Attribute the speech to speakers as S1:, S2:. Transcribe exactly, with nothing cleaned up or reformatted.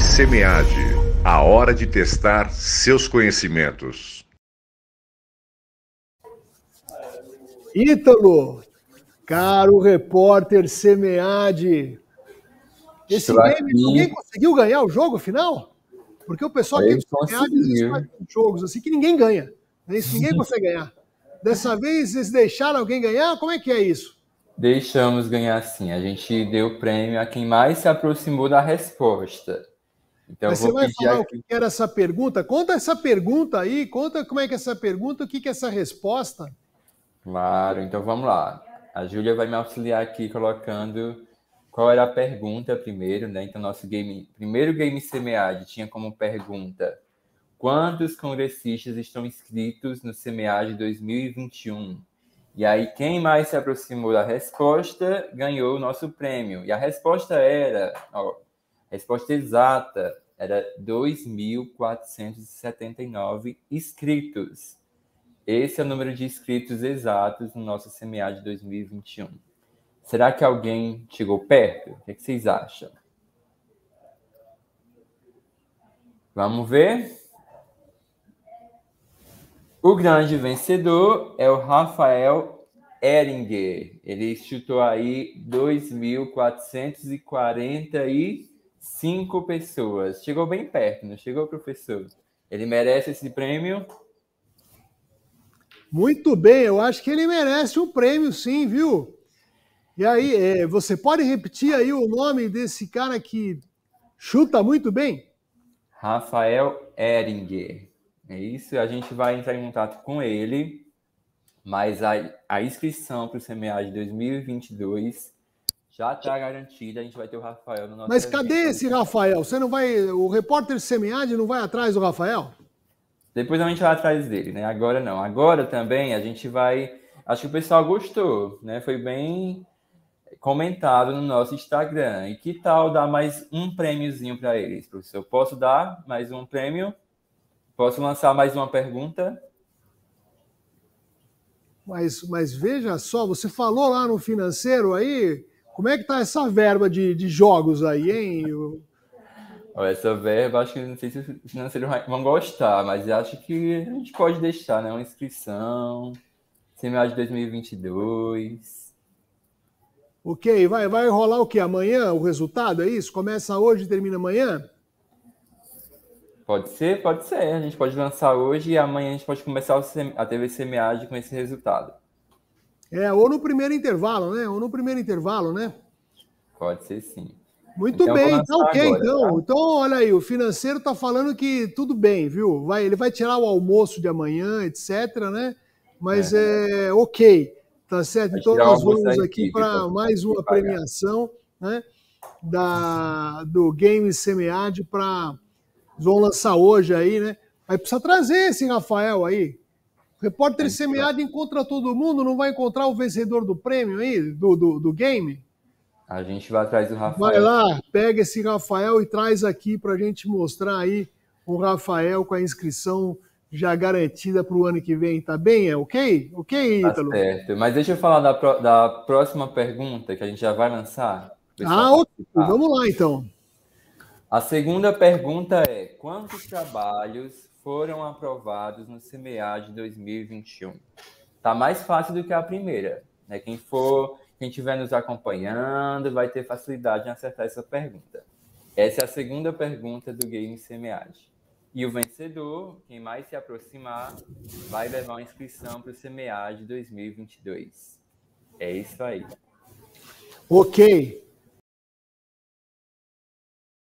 S1: SEMEAD, a hora de testar seus conhecimentos.
S2: Ítalo, caro repórter SEMEAD, esse
S3: Estou
S2: game,
S3: aqui.
S2: alguém conseguiu ganhar o jogo final? Porque o pessoal aqui
S3: Eu
S2: do SEMEAD
S3: consegui.
S2: faz jogos assim que ninguém ganha. Não é isso? Ninguém consegue ganhar. Dessa vez eles deixaram alguém ganhar? Como é que é isso?
S3: Deixamos ganhar sim. A gente deu o prêmio a quem mais se aproximou da resposta. Então,
S2: Mas
S3: eu
S2: você
S3: vou
S2: vai
S3: pedir
S2: falar o
S3: aqui.
S2: que era essa pergunta? Conta essa pergunta aí, conta como é que é essa pergunta, o que que é essa resposta.
S3: Claro, então vamos lá. A Júlia vai me auxiliar aqui colocando qual era a pergunta primeiro, né? Então, nosso game, primeiro game SEMEAD tinha como pergunta: quantos congressistas estão inscritos no SEMEAD dois mil e vinte e um? E aí, quem mais se aproximou da resposta ganhou o nosso prêmio. E a resposta era, ó, a resposta exata era dois mil quatrocentos e setenta e nove inscritos. Esse é o número de inscritos exatos no nosso SEMEAD dois mil e vinte e um. Será que alguém chegou perto? O que é que vocês acham? Vamos ver? O grande vencedor é o Rafael Eringer. Ele chutou aí dois mil quatrocentos e quarenta e cinco pessoas. Chegou bem perto, não chegou, professor? Ele merece esse prêmio?
S2: Muito bem, eu acho que ele merece um prêmio sim, viu? E aí, é, você pode repetir aí o nome desse cara que chuta muito bem?
S3: Rafael Eringer. É isso, a gente vai entrar em contato com ele, mas a, a inscrição para o SEMEAD dois mil e vinte e dois já está garantida. A gente vai ter o Rafael no nosso
S2: Mas
S3: evento.
S2: cadê esse Rafael? Você não vai, o repórter SEMEAD não vai atrás do Rafael?
S3: Depois a gente vai atrás dele, né? Agora não. Agora também a gente vai... Acho que o pessoal gostou, né? Foi bem comentado no nosso Instagram. E que tal dar mais um prêmiozinho para eles, professor? Posso dar mais um prêmio? Posso lançar mais uma pergunta?
S2: Mas, mas veja só, você falou lá no financeiro aí, como é que tá essa verba de, de jogos aí, hein?
S3: Ó, essa verba, acho que não sei se os financeiros vão gostar, mas acho que a gente pode deixar, né? Uma inscrição, SEMEAD dois mil e vinte e dois.
S2: Ok, vai, vai rolar o quê? Amanhã o resultado, é isso? Começa hoje e termina amanhã?
S3: Pode ser? Pode ser. A gente pode lançar hoje e amanhã a gente pode começar a T V SEMEAD com esse resultado.
S2: É, ou no primeiro intervalo, né? Ou no primeiro intervalo, né?
S3: Pode ser sim.
S2: Muito
S3: Então, eu vou
S2: bem, tá
S3: lançar
S2: ok,
S3: agora,
S2: então.
S3: tá?
S2: Então, olha aí, o financeiro tá falando que tudo bem, viu? Vai, ele vai tirar o almoço de amanhã, etc, né? Mas é, é ok, tá certo?
S3: Vai
S2: Então,
S3: tirar o
S2: nós
S3: almoço da
S2: vamos aqui
S3: equipe para
S2: para mais uma
S3: pagar.
S2: premiação, né? Da, do Game SEMEAD para. Vão lançar hoje aí, né? Aí precisa trazer esse Rafael aí. O repórter SEMEAD encontra todo mundo, não vai encontrar o vencedor do prêmio aí, do, do, do game?
S3: A gente vai atrás do Rafael.
S2: Vai lá, pega esse Rafael e traz aqui para a gente mostrar aí o Rafael com a inscrição já garantida para o ano que vem, tá bem? É ok? Ok,
S3: Tá
S2: Ítalo?
S3: certo. Mas deixa eu falar da, pro- da próxima pergunta que a gente já vai lançar. pro pessoal
S2: Ah, ok.
S3: participar.
S2: Vamos lá então.
S3: A segunda pergunta é: quantos trabalhos foram aprovados no SEMEAD dois mil e vinte e um? Tá mais fácil do que a primeira, né? Quem for, quem estiver nos acompanhando vai ter facilidade em acertar essa pergunta. Essa é a segunda pergunta do Game SEMEAD. E o vencedor, quem mais se aproximar, vai levar uma inscrição para o SEMEAD dois mil e vinte e dois. É isso aí.
S2: Ok.